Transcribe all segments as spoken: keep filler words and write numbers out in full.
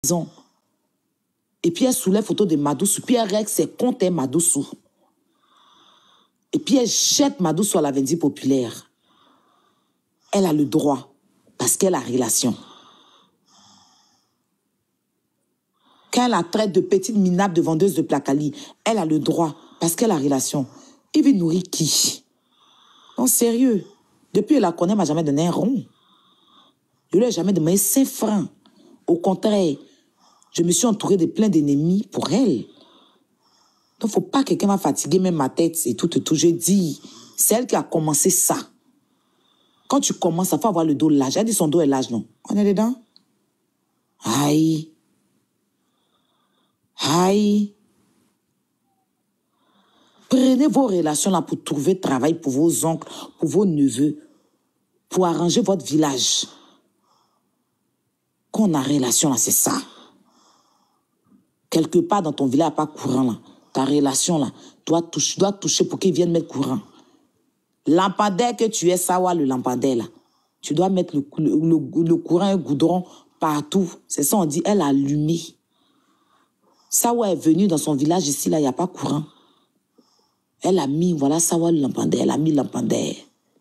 maison. Et puis elle soulève photo de Madoussou. Puis elle règle ses comptes à Madoussou. Et puis elle jette Madoussou à la Vendée populaire. Elle a le droit. Parce qu'elle a relation. Quand elle la traite de petite minable de vendeuse de placali, elle a le droit. Parce qu'elle a relation. Il veut nourrir qui? Non, sérieux. Depuis elle la connaît, elle m'a jamais donné un rond. Je lui ai jamais demandé cinq francs. Au contraire, je me suis entouré de plein d'ennemis pour elle. Donc, il ne faut pas que quelqu'un va fatiguer même ma tête et tout, tout, tout. Je dis, c'est elle qui a commencé ça. Quand tu commences, il faut avoir le dos large. Elle dit son dos est large, non? On est dedans? Aïe. Aïe. Prenez vos relations là pour trouver travail pour vos oncles, pour vos neveux, pour arranger votre village. Quand on a relation là, c'est ça. Quelque part dans ton village, il n'y a pas courant là. Ta relation là, doit toucher, doit toucher pour qu'ils viennent mettre courant. Lampadaire que tu es, savoir le lampadaire là. Tu dois mettre le, le, le, le courant et le goudron partout. C'est ça, on dit, elle a allumé. Sawa est venue dans son village ici, là, il n'y a pas courant. Elle a mis, voilà, Sawa le lampadaire, elle a mis le lampadaire.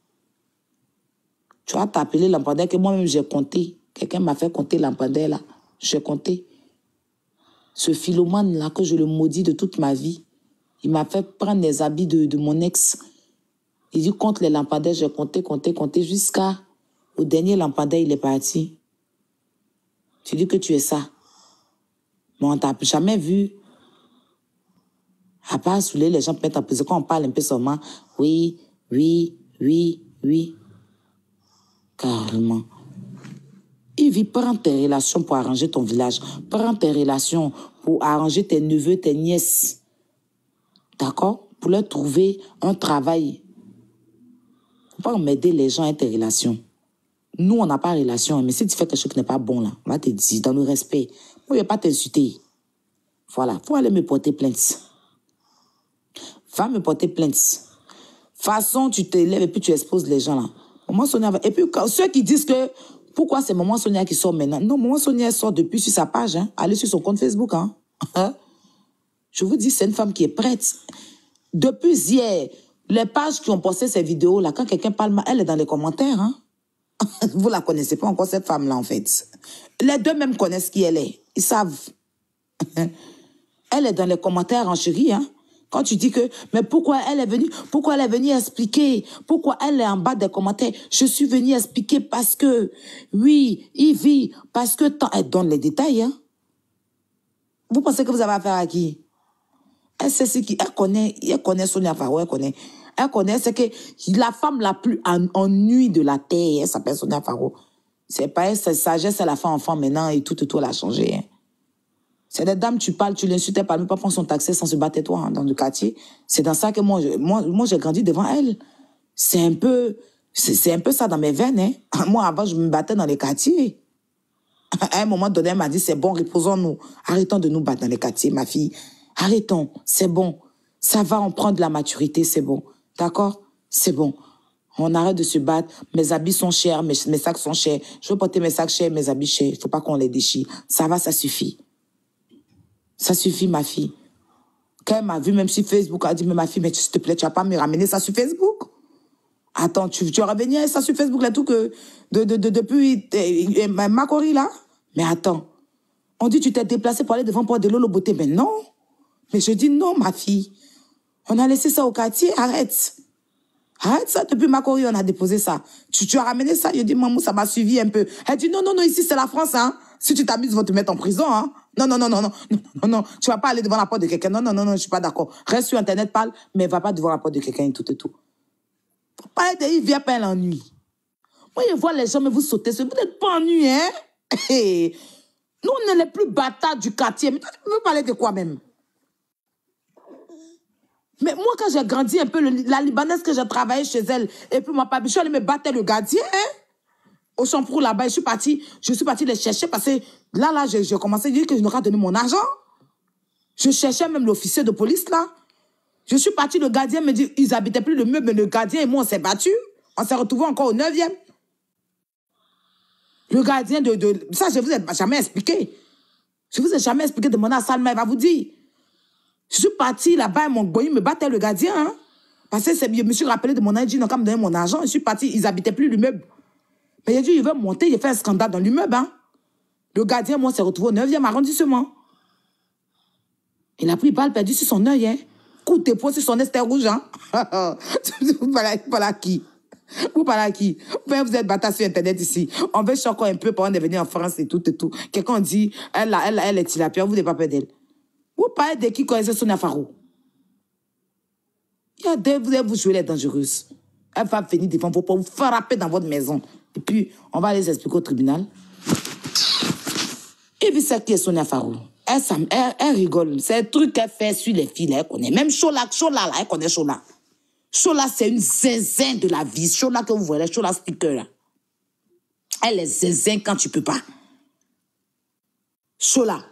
Tu vas t'appeler lampadaire que moi-même j'ai compté. Quelqu'un m'a fait compter lampadaire là. J'ai compté. Ce philomane là, que je le maudis de toute ma vie, il m'a fait prendre les habits de, de mon ex. Il dit, compte les lampadaires, j'ai compté, compté, compté, jusqu'à au dernier lampadaire, il est parti. Tu dis que tu es ça. Mais on t'a jamais vu. À part saouler les gens, peut-être quand on parle un peu seulement, oui, oui, oui, oui. Carrément. Il vit, prends tes relations pour arranger ton village. Prends tes relations pour arranger tes neveux, tes nièces. D'accord? Pour leur trouver un travail. Faut pas m'aider les gens à tes relations. Nous, on n'a pas de relation, mais si tu fais quelque chose qui n'est pas bon, là, on va te dire, dans le respect. Moi, je ne vais pas t'insulter. Voilà, faut aller me porter plainte. Va me porter plainte. Façon, tu t'élèves et puis tu exposes les gens, là. Maman Sonia va... Et puis, ceux qui disent que, pourquoi c'est Maman Sonia qui sort maintenant? Non, Maman Sonia sort depuis sur sa page, hein. Allez sur son compte Facebook, hein. Je vous dis, c'est une femme qui est prête. Depuis hier, les pages qui ont posté ces vidéos, là, quand quelqu'un parle mal, elle est dans les commentaires, hein. Vous la connaissez pas encore, cette femme-là, en fait. Les deux même connaissent qui elle est. Ils savent. Elle est dans les commentaires en chérie, hein. Quand tu dis que, mais pourquoi elle est venue, pourquoi elle est venue expliquer, pourquoi elle est en bas des commentaires, je suis venue expliquer parce que, oui, il vit, parce que tant, elle donne les détails, hein. Vous pensez que vous avez affaire à qui? Elle sait ce qui, elle connaît, elle connaît Sonia Faro, elle connaît. Elle connaît, c'est que la femme la plus en, ennuyée de la terre, elle s'appelle Sonia Faro. C'est pas elle, sa sagesse, elle a fait enfant maintenant et tout, tout, tout, elle a changé, hein. C'est des dames, tu parles, tu l'insultes, elle parle même pas prendre son taxi sans se battre toi, hein, dans le quartier. C'est dans ça que moi, je, moi, moi, j'ai grandi devant elle. C'est un peu, c'est un peu ça dans mes veines, hein. Moi, avant, je me battais dans les quartiers. À un moment donné, elle m'a dit, c'est bon, reposons-nous. Arrêtons de nous battre dans les quartiers, ma fille. Arrêtons, c'est bon. Ça va, on prend de la maturité, c'est bon. D'accord? C'est bon. On arrête de se battre. Mes habits sont chers, mes, mes sacs sont chers. Je veux porter mes sacs chers, mes habits chers. Il faut pas qu'on les déchire. Ça va, ça suffit. Ça suffit, ma fille. Quand elle m'a vu, même sur Facebook, elle a dit, mais ma fille, mais s'il te plaît, tu vas pas me ramener ça sur Facebook? Attends, tu, tu vas revenir ça sur Facebook, là, tout que, de, de, de, depuis euh, euh, Macori, là? Mais attends. On dit, tu t'es déplacé pour aller devant Port de Lolo Beauté. Mais non. Mais je dis, non, ma fille. On a laissé ça au quartier, arrête. Arrête ça, depuis Macori, on a déposé ça. Tu, tu as ramené ça, je dis, maman, ça m'a suivi un peu. Elle dit, non, non, non, ici, c'est la France, hein. Si tu t'amuses, ils vont te mettre en prison, hein. Non, non, non, non, non, non, non, non, tu vas pas aller devant la porte de quelqu'un. Non, non, non, non, je suis pas d'accord. Reste sur Internet, parle, mais va pas devant la porte de quelqu'un et tout et tout. Parlez de il vient pas l'ennui. Moi, je vois les gens, mais vous sautez, vous n'êtes pas ennuyés, hein. Nous, on est les plus bâtards du quartier. Mais toi, tu veux parler de quoi même? Mais moi, quand j'ai grandi un peu, le, la Libanaise que j'ai travaillé chez elle, et puis moi, je suis allée me battre le gardien, hein. Au Champrou, là-bas, je suis partie, je suis partie les chercher parce que là, là, j'ai commencé à dire que je n'aurais pas donné mon argent. Je cherchais même l'officier de police, là. Je suis partie, le gardien me dit, ils habitaient plus le meuble, mais le gardien et moi, on s'est battus. On s'est retrouvés encore au neuvième. Le gardien de, de... Ça, je ne vous ai jamais expliqué. Je vous ai jamais expliqué, demandez à Salma, elle va vous dire. Je suis partie là-bas, mon boy me battait le gardien. Hein, parce que je me suis rappelé de mon âge, ils n'ont qu'à me donner mon argent. Je suis partie, ils n'habitaient plus l'immeuble. Mais il a dit, il veut monter, il a fait un scandale dans l'immeuble. Hein. Le gardien, moi, s'est retrouvé au neuvième arrondissement. Il a pris balle perdue sur son œil. Hein. Coup de poing sur son œil, c'était rouge. Hein. Vous parlez à qui? Vous parlez à qui? Vous êtes bâtard sur Internet ici. On veut encore un peu pour on est venu en France et tout et tout. Quelqu'un dit, elle, elle, elle est tilapia, vous n'avez pas peur d'elle. Vous parlez de qui connaissait Sonia Faro? Il y a des, vous allez vous jouer les dangereuses. Elle va venir devant vous pour vous frapper dans votre maison. Et puis, on va les expliquer au tribunal. Et puis, c'est qui est Sonia Faro? Elle, ça, elle, elle rigole. C'est un truc qu'elle fait sur les filles, elle connaît. Même Chola, Chola, là, elle connaît Chola. Chola, c'est une zinzin de la vie. Chola que vous voyez, Chola speaker, là. Elle est zinzin quand tu peux pas. Chola.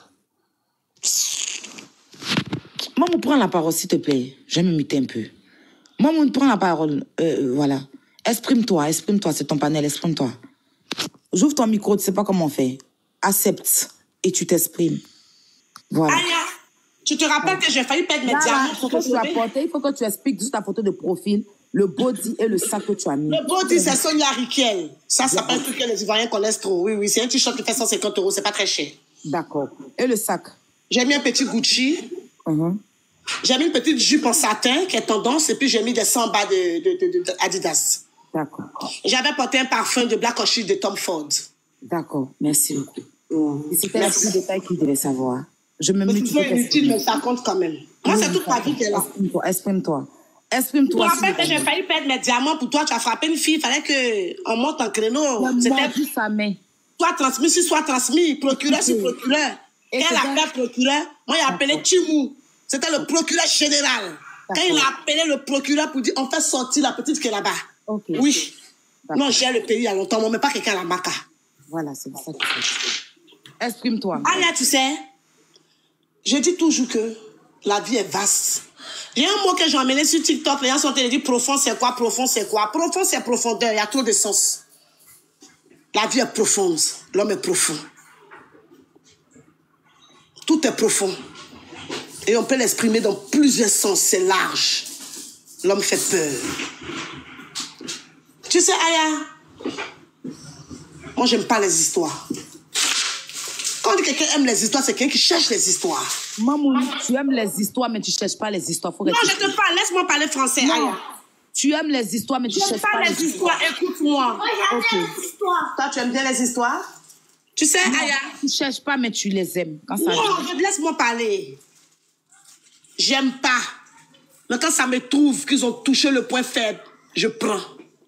Maman, prends la parole, s'il te plaît. Je vais me muter un peu. Maman, prends la parole. Euh, voilà. Exprime-toi, exprime-toi, c'est ton panel, exprime-toi. J'ouvre ton micro, tu sais pas comment on fait. Accepte et tu t'exprimes. Voilà. Aya, tu te rappelles ouais. que j'ai failli perdre mes diamants. Il faut que tu apportes, il faut que tu expliques juste ta photo de profil, le body et le sac que tu as mis. Le body, c'est Sonia Riquel. Ça, ça s'appelle un truc que les Ivoiriens connaissent trop. Oui, oui, c'est un t-shirt qui fait cent cinquante euros, c'est pas très cher. D'accord. Et le sac? J'ai mis un petit Gucci. Uh-huh. J'ai mis une petite jupe en satin qui est tendance et puis j'ai mis des sambas de, de, de, de, de Adidas. D'accord. J'avais porté un parfum de Black Ocean de Tom Ford. D'accord, merci beaucoup. Mmh. C'était un petit détail qu'il devait savoir. Je me mets. C'est inutile, mais ça compte quand même. Moi, oui, c'est toute ma vie qu'elle a. Exprime-toi, exprime-toi. Exprime-toi. Tu te rappelles que j'ai failli perdre mes diamants pour toi, tu as frappé une fille, il fallait qu'on monte en créneau. C'était sa main. Soit transmis, si soit transmis, procureur, si procureur. Et elle a appelé procureur, moi, il a appelé Chimou. C'était le procureur général. Quand il a appelé le procureur pour dire, on fait sortir la petite qui est là-bas. Okay. Oui. Non, j'ai le pays il y a longtemps, mais pas quelqu'un à la maca. Voilà, c'est ça que c'est. Exprime-toi. Ah, là, tu sais, je dis toujours que la vie est vaste. Il y a un mot que j'ai emmené sur TikTok, les gens sont en train de dire profond, c'est quoi, profond, c'est quoi. Profond, c'est profondeur, il y a trop de sens. La vie est profonde, l'homme est profond. Tout est profond. Et on peut l'exprimer dans plusieurs sens, c'est large. L'homme fait peur. Tu sais, Aya, moi, j'aime pas les histoires. Quand on dit que quelqu'un aime les histoires, c'est quelqu'un qui cherche les histoires. Maman, tu aimes les histoires, mais tu cherches pas les histoires. Faut non, je te parle, laisse-moi parler français, non. Aya. Tu aimes les histoires, mais tu cherches pas, pas les histoires. histoires. Écoute-moi. Moi, j'aime okay. les histoires. Toi, tu aimes bien les histoires? Tu sais, non, Aya. Tu cherches pas, mais tu les aimes. Quand ça non, laisse-moi parler. J'aime pas. Mais quand ça me trouve qu'ils ont touché le point faible, je prends.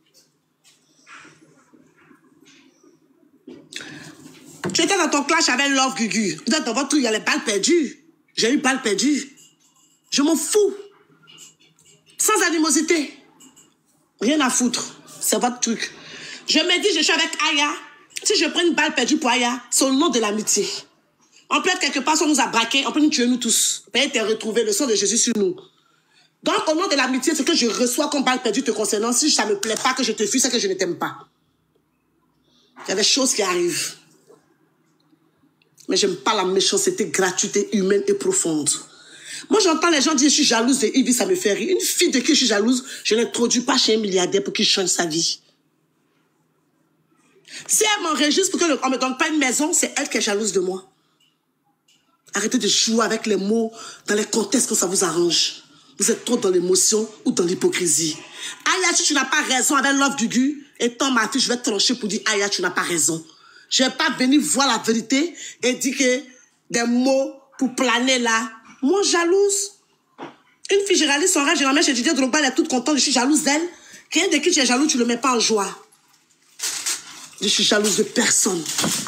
Tu étais dans ton clash avec Love Gugu. Vous êtes dans votre truc, il y a les balles perdues. J'ai eu balles perdues. Je m'en fous. Sans animosité. Rien à foutre. C'est votre truc. Je me dis, je suis avec Aya. Si je prends une balle perdue pour Aya, c'est au nom de l'amitié. On peut être quelque part, si on nous a braqués, on peut nous tuer nous tous. On peut être retrouvé, le sang de Jésus sur nous. Donc, au nom de l'amitié, c'est que je reçois comme balle perdue te concernant. Si ça ne me plaît pas, que je te fuis, c'est que je ne t'aime pas. Il y a des choses qui arrivent. Mais j'aime pas la méchanceté gratuite, humaine et profonde. Moi, j'entends les gens dire je suis jalouse de Ivy, ça me fait rire. Une fille de qui je suis jalouse, je ne l'introduis pas chez un milliardaire pour qu'il change sa vie. Si elle m'enregistre pour qu'on ne me donne pas une maison, c'est elle qui est jalouse de moi. Arrêtez de jouer avec les mots dans les contextes quand ça vous arrange. Vous êtes trop dans l'émotion ou dans l'hypocrisie. Aya, si tu n'as pas raison avec Love Gugu, étant ma fille, je vais te trancher pour dire Aya, tu n'as pas raison. Je ne vais pas venir voir la vérité et dire que des mots pour planer là. Moi, jalouse. Une fille, j'ai réalisé son rêve, j'ai ramené chez Didier Drogba, elle est toute contente, je suis jalouse d'elle. Quelqu'un de qui tu es jaloux, tu ne le mets pas en joie. Je suis jalouse de personne.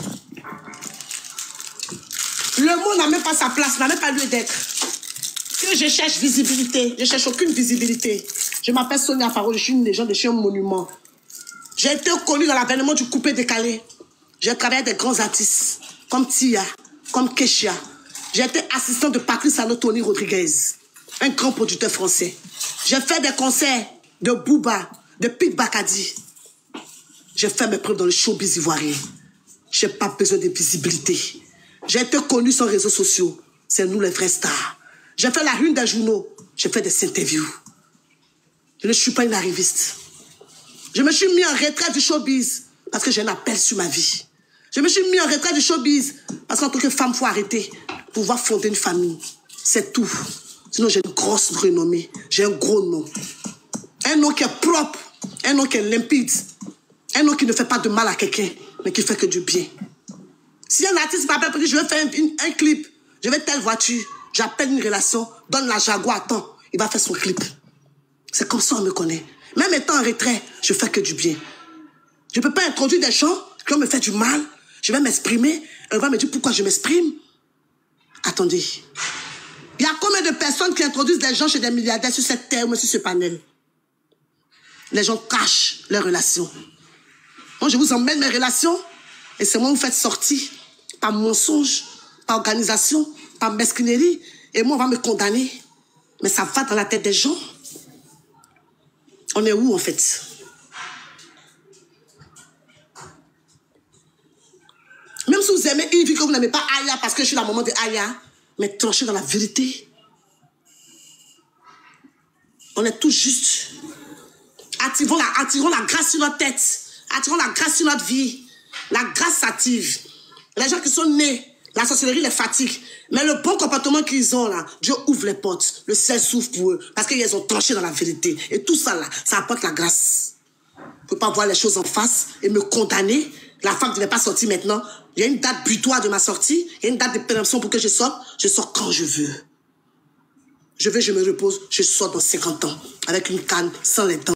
Le mot n'a même pas sa place, n'a même pas lieu d'être. Que je cherche visibilité, je cherche aucune visibilité. Je m'appelle Sonia Faro, je suis une légende, je suis un monument. J'ai été connue dans l'avènement du coupé décalé. J'ai travaillé avec des grands artistes, comme Tia, comme Kesha. J'ai été assistante de Patrice Arnaud Tony Rodriguez, un grand producteur français. J'ai fait des concerts de Booba, de Pete Bakadi. J'ai fait mes preuves dans le showbiz ivoirien. Je n'ai pas besoin de visibilité. J'ai été connu sans réseaux sociaux. C'est nous les vrais stars. J'ai fait la une des journaux. J'ai fait des interviews. Je ne suis pas une arriviste. Je me suis mis en retrait du showbiz parce que j'ai un appel sur ma vie. Je me suis mis en retrait du showbiz parce qu'en tant que femme, il faut arrêter pour pouvoir fonder une famille. C'est tout. Sinon, j'ai une grosse renommée. J'ai un gros nom. Un nom qui est propre. Un nom qui est limpide. Un nom qui ne fait pas de mal à quelqu'un, mais qui fait que du bien. Si un artiste m'appelle pour dire je veux faire un, un clip, je veux telle voiture, j'appelle une relation, donne la Jaguar, attends, il va faire son clip. C'est comme ça on me connaît. Même étant en retrait, je fais que du bien. Je ne peux pas introduire des gens qui vont me faire du mal. Je vais m'exprimer. On va me dire pourquoi je m'exprime. Attendez. Il y a combien de personnes qui introduisent des gens chez des milliardaires sur cette terre ou sur ce panel? Les gens cachent leurs relations. Moi, je vous emmène mes relations et c'est moi qui vous faites sortir par mensonge, par organisation, par mesquinerie. Et moi, on va me condamner. Mais ça va dans la tête des gens. On est où, en fait? Même si vous aimez Yves, que vous n'aimez pas Aya parce que je suis la maman de Aya, mais tranchez dans la vérité. On est tous justes. Attirons la, attirons la grâce sur notre tête. Attirons la grâce sur notre vie. La grâce s'active. Les gens qui sont nés, la sorcellerie les fatigue. Mais le bon comportement qu'ils ont là, Dieu ouvre les portes. Le ciel s'ouvre pour eux. Parce qu'ils ont tranché dans la vérité. Et tout ça là, ça apporte la grâce. Il ne faut pas voir les choses en face et me condamner. La femme ne devait pas sortir maintenant. Il y a une date butoir de ma sortie. Il y a une date de péremption pour que je sorte. Je sors quand je veux. Je veux, je me repose. Je sors dans cinquante ans. Avec une canne, sans les dents.